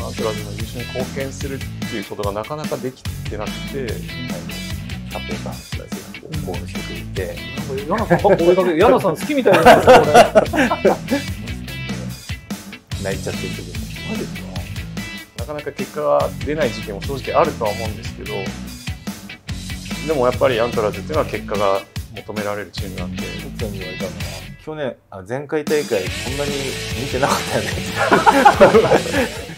アントラーズの優勝に貢献するっていうことがなかなかできてなくて、 サポーターの人たちがこうしてくれて、 なんか柳さんばっか追いかけて、柳さん好きみたいなんですよ、これ。 泣いちゃってる時に。 マジですか？ なかなか結果が出ない時期も正直あるとは思うんですけど、でもやっぱりアントラーズっていうのは結果が求められるチームなんで。 奥さんに言われたのは、去年前回大会そんなに見てなかったよね